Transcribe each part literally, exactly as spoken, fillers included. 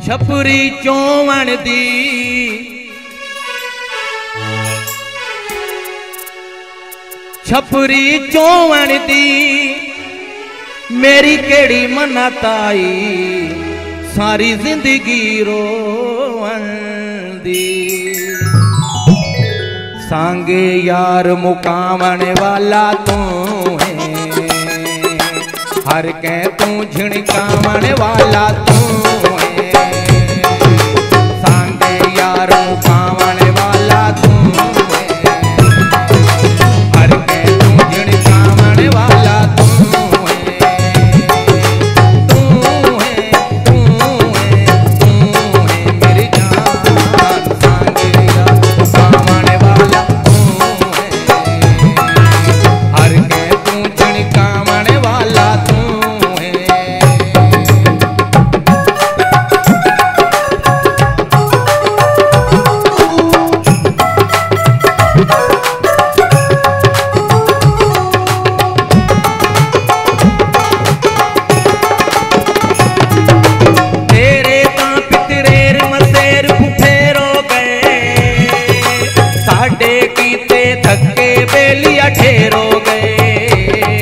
छपरी चौवण दी छपरी चौवण दी मेरी केड़ी मन्नताई सारी जिंदगी रोवण दी। सांगे यार मुकावण वाला तू है हर के तू झिणकावण वाला तू है। सांगे यार मुकावण वाला तू है हर के तू झिणकावण वाला तू है। तू है तू है तू है मेरी जान। सांगे यार मुकावण वाला तू है हर के तू झिणकावण वाला तू है। तेरे तां पितरेर मसेर फुफेरो गए साडे कीते धक्के बेलिया ठेरो गए।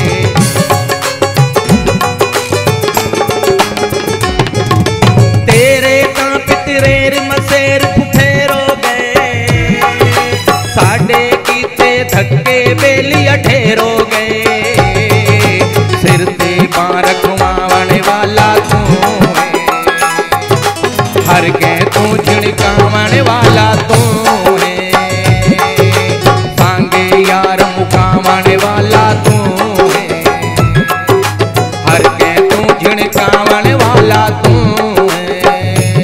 तेरे तां पितरेर मसेर फुफेरो गए साडे कीते धक्के बेलिया ठेरो गए। सिर ते बार घुमावण वाला तू है हर के तू झिणकावण वाला तू है। सांगे यार मुकावण वाला तू है हर के तू झिणकावण वाला तू है।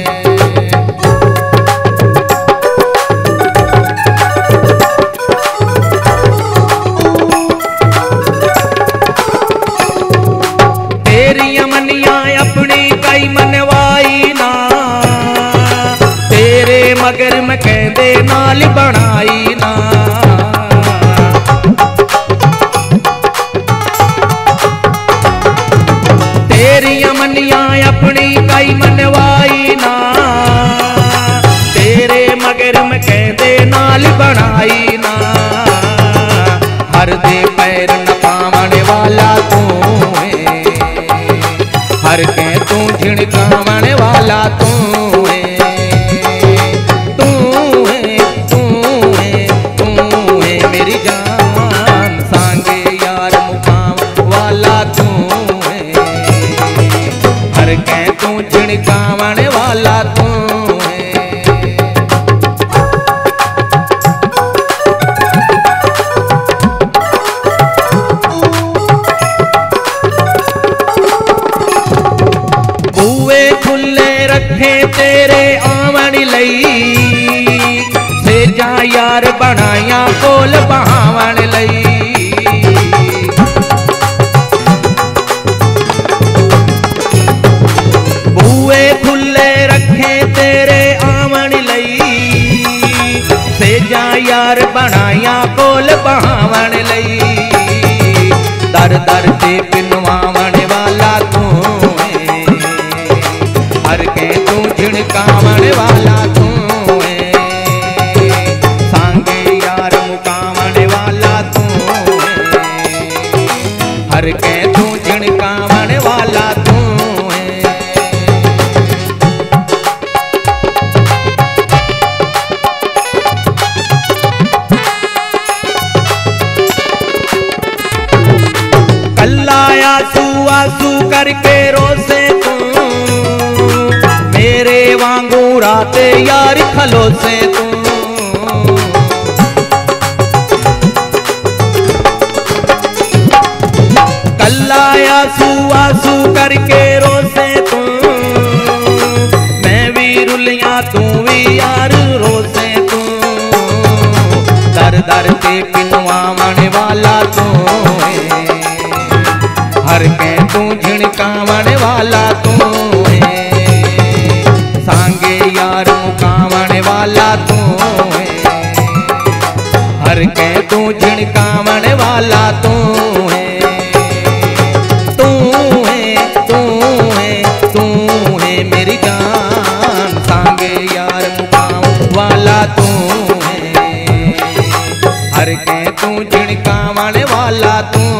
तेरी मनिया अपनी कई मनवाई ना तेरे मगर मैं कहदे नाल बनाई ना। तेरी मनिया अपनी कई मनवाई ना तेरे मगर मैं कहदे नाल बनाई ना। हर दे पैर न पावण वाला तू है हर के तू झिणकावण वाला तू है। तू है तू है तू है मेरी जान। सांगे यार मुकावण वाला तू है हर के तू झिणकावण वाला तू है। बूए खुले रखे तेरे आवन लई सेजा यार बनाया कोल बहावन लई। बूए खुले रखे तेरे आवन लई सेजा यार बनाया कोल बहावन लई। दर दर ते पिनवावण वाला तू है हर के तू झिणकावण वाला तू है। सांगे यार मुकावण वाला तू है हर के तू झिणकावण वाला तू है। कल्लाया सू आसू करके रोसे तू मेरे वांगू राते यार खलोसे तू। कल्लाया सू आसू करके रोसे तू मैं भी रुलिया तू भी यार रोसे तू। दर दर ते पिनवावण वाला तू है हर के तू झिणकावण वाला तू है। सांगे यार मुकावण वाला तू है हर के तू झिणकावण वाला तू है। तू है तू है तू है मेरी जान। वाला तू है, हर के तू झिड़कावण वाला तू